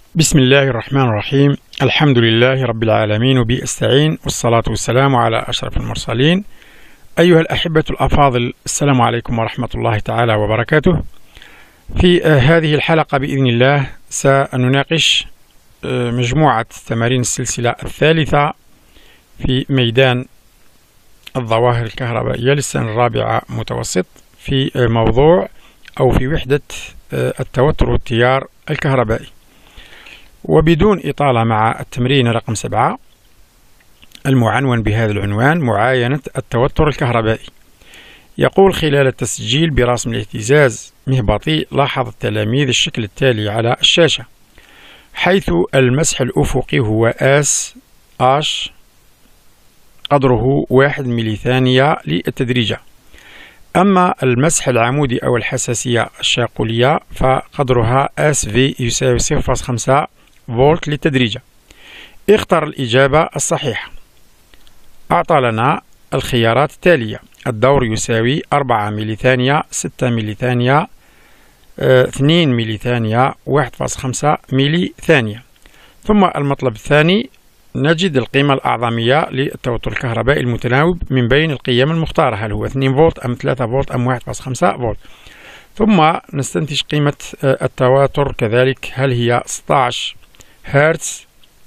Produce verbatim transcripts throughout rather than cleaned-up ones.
بسم الله الرحمن الرحيم. الحمد لله رب العالمين وبه أستعين، والصلاة والسلام على أشرف المرسلين. أيها الأحبة الأفاضل، السلام عليكم ورحمة الله تعالى وبركاته. في هذه الحلقة بإذن الله سنناقش مجموعة تمارين السلسلة الثالثة في ميدان الظواهر الكهربائية للسنة الرابعة متوسط في موضوع أو في وحدة التوتر والتيار الكهربائي. وبدون إطالة، مع التمرين رقم سبعة المعنون بهذا العنوان: معاينة التوتر الكهربائي. يقول: خلال التسجيل برسم الاهتزاز مهبطي لاحظ التلاميذ الشكل التالي على الشاشة، حيث المسح الأفقي هو اس اش قدره واحد ملي ثانية للتدريجة، أما المسح العمودي أو الحساسية الشاقولية فقدرها اس في يساوي صفر فاصلة خمسة فولت للتدريجة. اختر الإجابة الصحيحة. أعطى لنا الخيارات التالية: الدور يساوي أربعة ملي ثانية، ستة ملي ثانية، اثنين ملي ثانية، واحد فاصلة خمسة ملي ثانية. ثم المطلب الثاني: نجد القيمة الأعظمية للتوتر الكهربائي المتناوب من بين القيم المختارة، هل هو اثنين فولت أم ثلاثة فولت أم واحد فاصلة خمسة فولت. ثم نستنتج قيمة التواتر كذلك، هل هي ستة عشر هرتز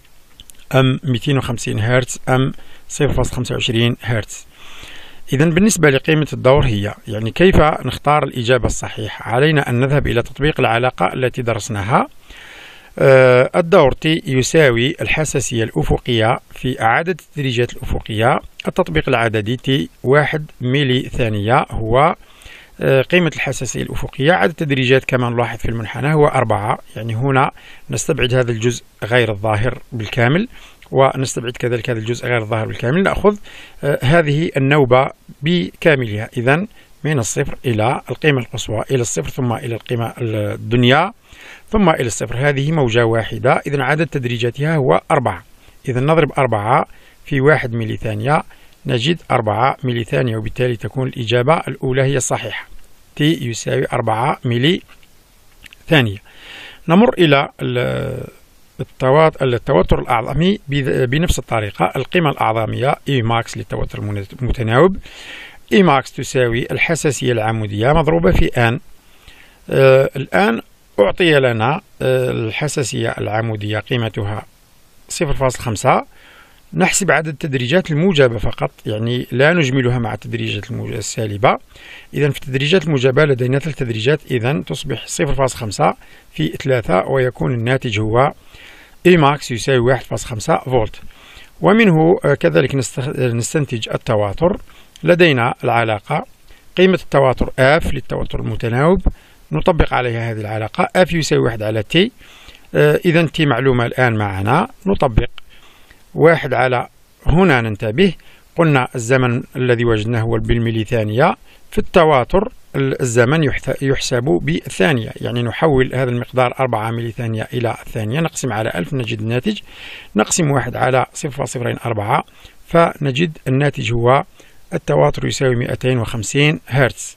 أم مئتين وخمسين هرتز أم صفر فاصلة خمسة وعشرين هرتز. إذا بالنسبة لقيمة الدور هي يعني كيف نختار الإجابة الصحيحة؟ علينا أن نذهب إلى تطبيق العلاقة التي درسناها. آه الدور تي يساوي الحساسية الأفقية في أعداد التدريجات الأفقية. التطبيق العددي تي واحد ملي ثانية هو آه قيمة الحساسية الأفقية. عدد التدريجات كما نلاحظ في المنحنى هو أربعة، يعني هنا نستبعد هذا الجزء غير الظاهر بالكامل، ونستبعد كذلك هذا الجزء غير الظاهر بالكامل. نأخذ آه هذه النوبة بكاملها، إذن من الصفر إلى القيمة القصوى إلى الصفر، ثم إلى القيمة الدنيا، ثم إلى الصفر. هذه موجة واحدة، إذن عدد تدريجاتها هو أربعة. إذن نضرب أربعة في واحد ملي ثانية نجد أربعة ملي ثانية، وبالتالي تكون الإجابة الأولى هي الصحيحة. تي يساوي أربعة ملي ثانية. نمر إلى التوتر الأعظمي بنفس الطريقة. القيمة الأعظمية إي ماكس للتوتر المتناوب. إي ماكس تساوي الحساسية العمودية مضروبة في آن. آه الآن أعطي لنا آه الحساسية العمودية قيمتها صفر فاصلة خمسة. نحسب عدد التدريجات الموجبة فقط، يعني لا نجملها مع التدريجات السالبة. إذن في التدريجات الموجبة لدينا ثلاث تدريجات، إذن تصبح صفر فاصلة خمسة في ثلاثة، ويكون الناتج هو إي ماكس يساوي واحد فاصلة خمسة فولت. ومنه آه كذلك نستنتج التواتر. لدينا العلاقة قيمة التواتر اف للتوتر المتناوب، نطبق عليها هذه العلاقة. اف يساوي واحد على تي، آه إذا تي معلومة الآن معنا. نطبق واحد على، هنا ننتبه، قلنا الزمن الذي وجدناه هو بالملي ثانية. في التواتر الزمن يحسب بالثانية، يعني نحول هذا المقدار أربعة ملي ثانية إلى الثانية، نقسم على ألف نجد الناتج، نقسم واحد على صفر فاصلة صفر أربعة فنجد الناتج هو التواتر يساوي مئتين وخمسين هرتز.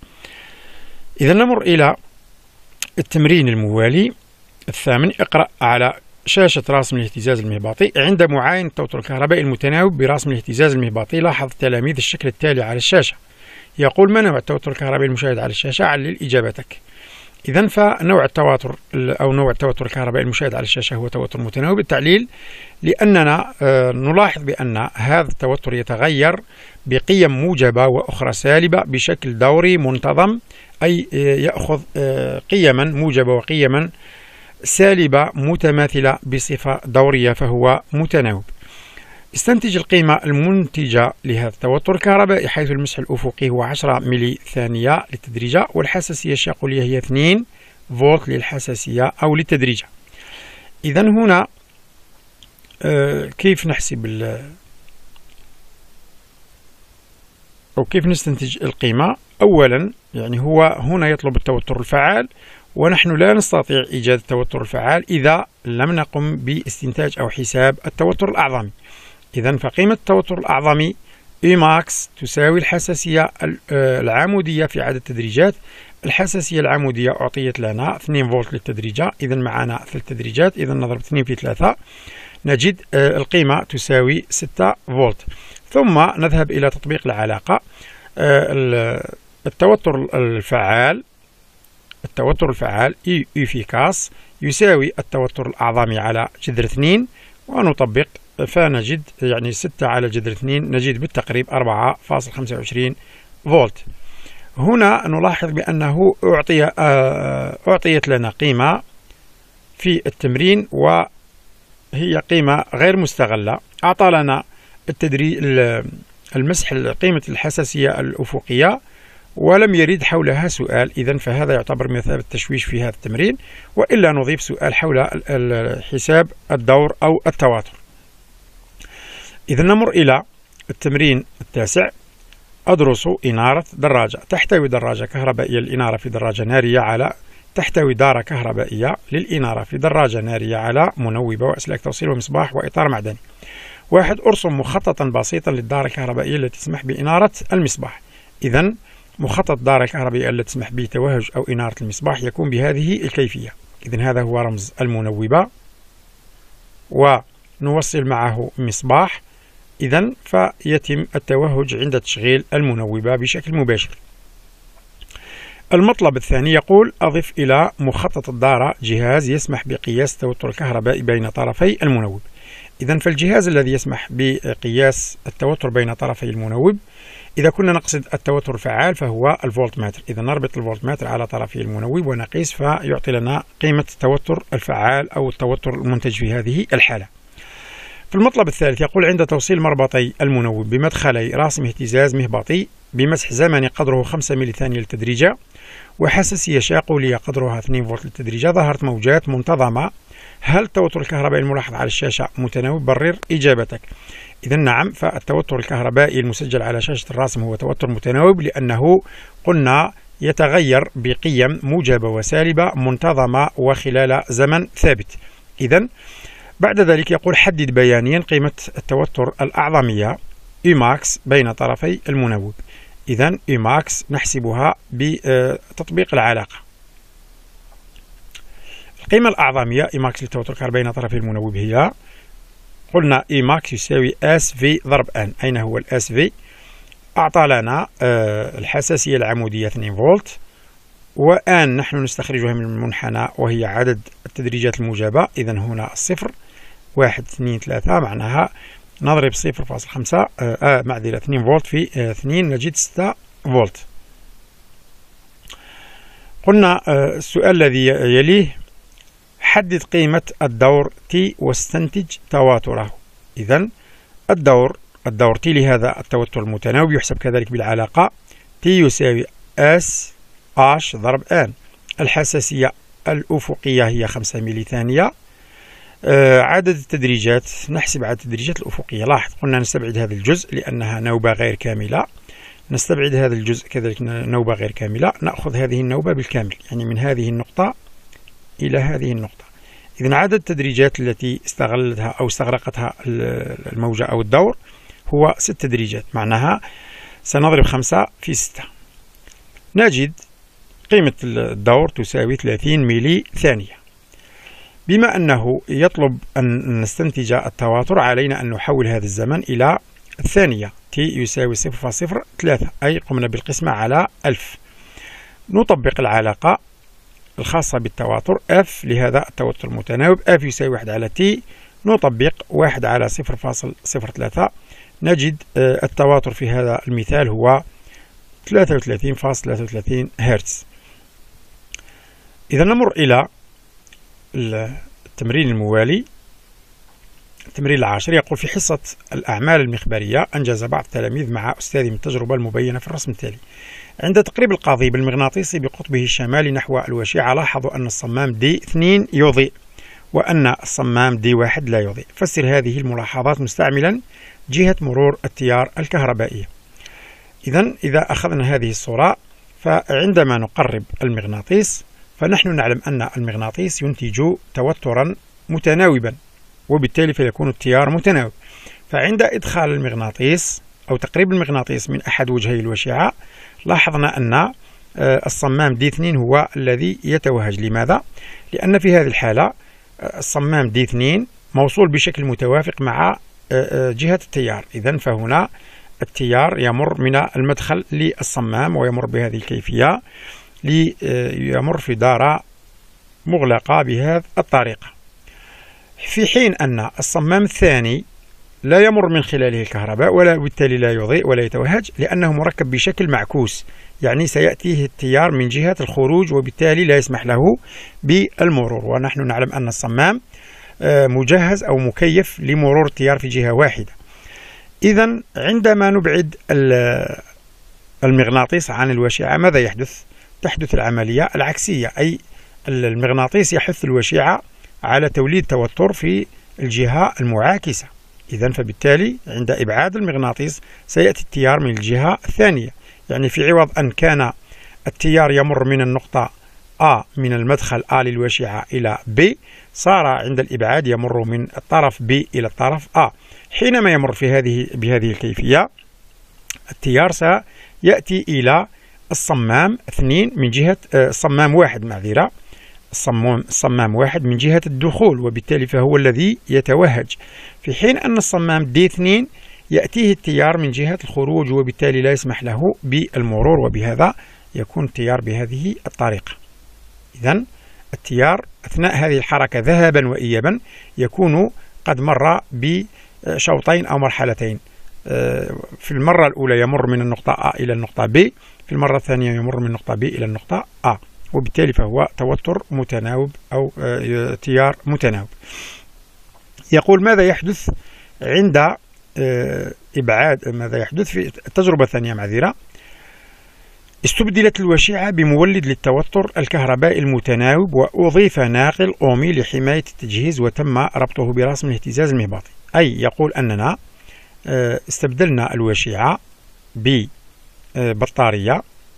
إذا نمر إلى التمرين الموالي الثامن. اقرأ على شاشة رسم الاهتزاز المهبطي. عند معاينة التوتر الكهربائي المتناوب برسم الاهتزاز المهبطي لاحظ التلاميذ الشكل التالي على الشاشة. يقول: ما نوع التوتر الكهربائي المشاهد على الشاشة؟ علل إجابتك. إذا فنوع التواتر أو نوع التوتر الكهربائي المشاهد على الشاشة هو توتر متناوب. التعليل: لأننا نلاحظ بأن هذا التوتر يتغير بقيم موجبة وأخرى سالبة بشكل دوري منتظم، أي يأخذ قيما موجبة وقيما سالبة متماثلة بصفة دورية، فهو متناوب. استنتج القيمة المنتجة لهذا التوتر الكهربائي، حيث المسح الأفقي هو عشرة ملي ثانية للتدريجة، والحساسية الشاقولية هي اثنين فولت للحساسية أو للتدريجة. إذا هنا آه كيف نحسب أو كيف نستنتج القيمة؟ أولا يعني هو هنا يطلب التوتر الفعال، ونحن لا نستطيع إيجاد التوتر الفعال إذا لم نقم باستنتاج أو حساب التوتر الأعظمي. إذا فقيمة التوتر الأعظمي إي ماكس تساوي الحساسية العمودية في عدد التدريجات الحساسية العمودية أعطيت لنا اثنين فولت للتدريجة، إذا معنا ثلاث تدريجات، إذا نضرب اثنين في ثلاثة نجد القيمة تساوي ستة فولت. ثم نذهب إلى تطبيق العلاقة. التوتر الفعال التوتر الفعال إي إفيكاس يساوي التوتر الأعظمي على جذر اثنين، ونطبق فنجد يعني ستة على جذر اثنين نجد بالتقريب أربعة فاصلة خمسة وعشرين فولت. هنا نلاحظ بأنه أعطي أعطيت لنا قيمة في التمرين وهي قيمة غير مستغلة. أعطى لنا التدريج المسح قيمة الحساسية الأفقية ولم يرد حولها سؤال، إذن فهذا يعتبر مثابة تشويش في هذا التمرين، وإلا نضيف سؤال حول حساب الدور أو التواتر. إذا نمر إلى التمرين التاسع. أدرس إنارة دراجة. تحتوي دراجة كهربائية للإنارة في دراجة نارية على تحتوي دارة كهربائية للإنارة في دراجة نارية على منوبة وأسلاك توصيل ومصباح وإطار معدني. واحد، أرسم مخططا بسيطا للدارة الكهربائية التي تسمح بإنارة المصباح. إذن مخطط الدارة الكهربائية التي تسمح بتوهج أو إنارة المصباح يكون بهذه الكيفية. إذن هذا هو رمز المنوبة، ونوصل معه مصباح، إذن فيتم التوهج عند تشغيل المنوبة بشكل مباشر. المطلب الثاني يقول أضف إلى مخطط الدارة جهاز يسمح بقياس التوتر الكهربائي بين طرفي المنوب. إذن فالجهاز الذي يسمح بقياس التوتر بين طرفي المنوب، إذا كنا نقصد التوتر الفعال فهو الفولت متر. إذا نربط الفولت متر على طرفي المنوب ونقيس فيعطي لنا قيمة التوتر الفعال أو التوتر المنتج في هذه الحالة. في المطلب الثالث يقول عند توصيل مربطي المنوب بمدخلي راسم اهتزاز مهبطي بمسح زمني قدره خمسة ملي ثانية للتدريجة وحساسية شاقولية قدرها اثنين فولت للتدريجة، ظهرت موجات منتظمة. هل التوتر الكهربائي الملاحظ على الشاشة متناوب؟ برر إجابتك. إذا نعم، فالتوتر الكهربائي المسجل على شاشة الراسم هو توتر متناوب، لأنه قلنا يتغير بقيم موجبة وسالبة منتظمة وخلال زمن ثابت. إذا بعد ذلك يقول حدد بيانيا قيمة التوتر الأعظمية إيماكس بين طرفي المنوب. إذا إيماكس نحسبها بتطبيق العلاقة. القيمة الأعظمية إيماكس للتوتر الكهربائي بين طرفي المنوب هي، قلنا إيماكس يساوي اس في ضرب ان. أين هو الاس في؟ أعطى لنا الحساسية العمودية اثنين فولت، وآن نحن نستخرجها من المنحنى وهي عدد التدريجات الموجبة. إذا هنا الصفر واحد اثنين ثلاثة، معناها نضرب صفر فاصلة خمسة آه معذرة اثنين فولت في آه اثنين نجد ستة فولت. قلنا آه السؤال الذي يليه حدد قيمة الدور تي واستنتج تواتره. إذا الدور الدور تي لهذا التوتر المتناوب يحسب كذلك بالعلاقة تي يساوي اس اش ضرب ان. الحساسية الأفقية هي خمسة ملي ثانية. آه عدد التدريجات نحسب عدد التدريجات الأفقية. لاحظ قلنا نستبعد هذا الجزء لأنها نوبة غير كاملة، نستبعد هذا الجزء كذلك نوبة غير كاملة، نأخذ هذه النوبة بالكامل، يعني من هذه النقطة إلى هذه النقطة. إذن عدد التدريجات التي استغلتها أو استغرقتها الموجة أو الدور هو ست تدريجات، معناها سنضرب خمسة في ستة. نجد قيمة الدور تساوي ثلاثين ملي ثانية. بما أنه يطلب أن نستنتج التواتر علينا أن نحول هذا الزمن إلى الثانية. تي يساوي صفر فاصلة صفر ثلاثة، أي قمنا بالقسمة على ألف. نطبق العلاقة الخاصة بالتواتر F لهذا التوتر المتناوب. F يساوي واحد على T، نطبق واحد على صفر فاصلة صفر ثلاثة، نجد التواتر في هذا المثال هو ثلاثة وثلاثين فاصلة ثلاثة وثلاثين هرتز. إذا نمر إلى التمرين الموالي. التمرين العاشر يقول في حصة الأعمال المخبرية أنجز بعض التلاميذ مع أستاذهم التجربة المبينة في الرسم التالي. عند تقريب القضيب المغناطيسي بقطبه الشمالي نحو الوشيعة لاحظوا أن الصمام دي اثنين يضيء وأن الصمام دي واحد لا يضيء. فسر هذه الملاحظات مستعملا جهة مرور التيار الكهربائية. إذن إذا أخذنا هذه الصورة، فعندما نقرب المغناطيس فنحن نعلم أن المغناطيس ينتج توترا متناوبا، وبالتالي فيكون التيار متناوب. فعند إدخال المغناطيس أو تقريب المغناطيس من أحد وجهي الوشيعة لاحظنا أن الصمام دي اثنين هو الذي يتوهج. لماذا؟ لأن في هذه الحالة الصمام دي اثنين موصول بشكل متوافق مع جهة التيار، إذن فهنا التيار يمر من المدخل للصمام ويمر بهذه الكيفية ليمر في دارة مغلقة بهذه الطريقة، في حين أن الصمام الثاني لا يمر من خلاله الكهرباء ولا بالتالي لا يضيء ولا يتوهج، لأنه مركب بشكل معكوس، يعني سيأتيه التيار من جهة الخروج وبالتالي لا يسمح له بالمرور، ونحن نعلم أن الصمام مجهز أو مكيف لمرور التيار في جهة واحدة. إذن عندما نبعد المغناطيس عن الوشيعة ماذا يحدث؟ تحدث العملية العكسية، أي المغناطيس يحث الوشيعة على توليد توتر في الجهة المعاكسة. إذن فبالتالي عند إبعاد المغناطيس سيأتي التيار من الجهة الثانية، يعني في عوض أن كان التيار يمر من النقطة A من المدخل A للوشيعة إلى B، صار عند الإبعاد يمر من الطرف B إلى الطرف A. حينما يمر في هذه بهذه الكيفية التيار سيأتي إلى الصمام اثنين من جهة الصمام واحد معذرة الصمام الصمام واحد من جهة الدخول، وبالتالي فهو الذي يتوهج، في حين أن الصمام دي اثنين يأتيه التيار من جهة الخروج وبالتالي لا يسمح له بالمرور، وبهذا يكون التيار بهذه الطريقة. إذن التيار أثناء هذه الحركة ذهابا وإيابا يكون قد مر بشوطين أو مرحلتين، في المرة الأولى يمر من النقطة A إلى النقطة B، في المرة الثانية يمر من النقطة B إلى النقطة A، وبالتالي فهو توتر متناوب أو تيار متناوب. يقول ماذا يحدث عند إبعاد ماذا يحدث في التجربة الثانية معذرة؟ استبدلت الوشيعة بمولد للتوتر الكهربائي المتناوب وأضيف ناقل أومي لحماية التجهيز وتم ربطه برسم الاهتزاز المهبطي. أي يقول أننا استبدلنا الوشيعة ببطارية،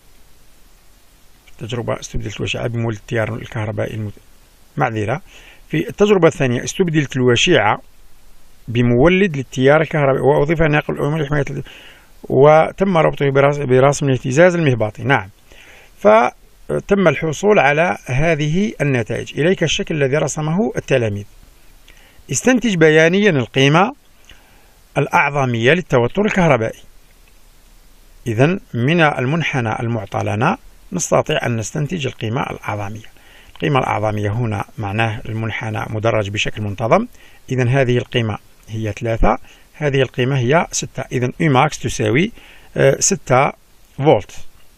التجربة استبدلت الوشيعة بمولد التيار الكهربائي المت... معذرة في التجربة الثانية استبدلت الوشيعة بمولد للتيار الكهربائي وأضيف ناقل أومي لحماية وتم ربطه برسم الاهتزاز المهبطي. نعم، فتم الحصول على هذه النتائج. إليك الشكل الذي رسمه التلاميذ. استنتج بيانيا القيمة الأعظمية للتوتر الكهربائي. إذن من المنحنى المعطى لنا نستطيع أن نستنتج القيمة الأعظمية. القيمة الأعظمية هنا معناه المنحنى مدرج بشكل منتظم، إذن هذه القيمة هي ثلاثة، هذه القيمة هي ستة، إذن إي ماكس تساوي ستة فولت.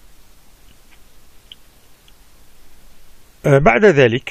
بعد ذلك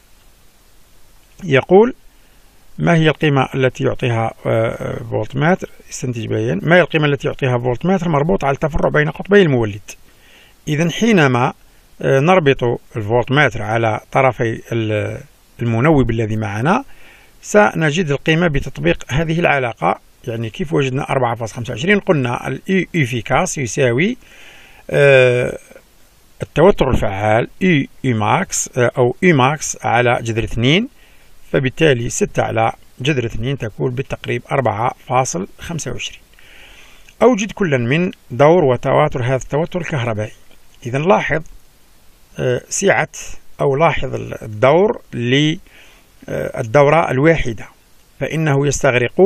يقول ما هي القيمة التي يعطيها فولتمتر؟ استنتج بيان ما هي القيمة التي يعطيها فولتمتر مربوط على التفرع بين قطبي المولد. إذن حينما نربط الفولتمتر على طرفي المنوب الذي معنا سنجد القيمة بتطبيق هذه العلاقة. يعني كيف وجدنا أربعة فاصلة خمسة وعشرين؟ قلنا الإي إفيكاس يساوي آه التوتر الفعال إي إي ماكس آه أو إي ماكس على جذر اثنين، فبالتالي ستة على جذر اثنين تكون بالتقريب أربعة فاصلة خمسة وعشرين. أوجد كلا من دور وتواتر هذا التوتر الكهربائي. إذن لاحظ آه سعة أو لاحظ الدور للدورة الواحدة، فإنه يستغرق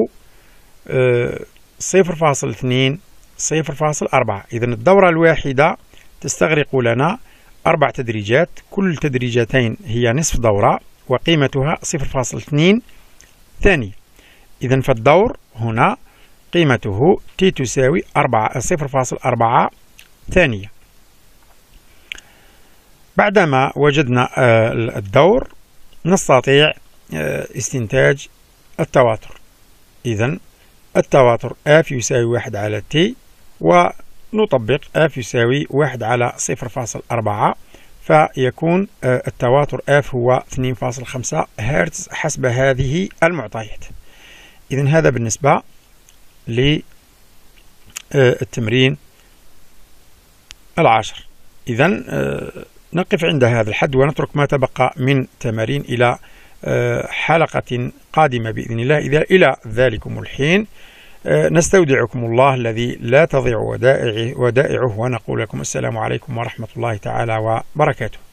صفر فاصلة اثنين صفر فاصلة أربعة. إذن الدورة الواحدة تستغرق لنا أربع تدريجات، كل تدريجتين هي نصف دورة وقيمتها صفر فاصلة اثنين ثانية. إذن فالدور هنا قيمته t تساوي صفر فاصلة أربعة ثانية. بعدما وجدنا الدور نستطيع استنتاج التواتر. إذن التواتر F يساوي واحد على T، ونطبق F يساوي واحد على صفر فاصلة أربعة، فيكون التواتر F هو اثنين فاصلة خمسة هرتز حسب هذه المعطيات. إذن هذا بالنسبة للتمرين العاشر. إذن نقف عند هذا الحد ونترك ما تبقى من تمارين إلى حلقة قادمة بإذن الله. إذا إلى ذلكم الحين نستودعكم الله الذي لا تضيع ودائعه ونقول لكم السلام عليكم ورحمة الله تعالى وبركاته.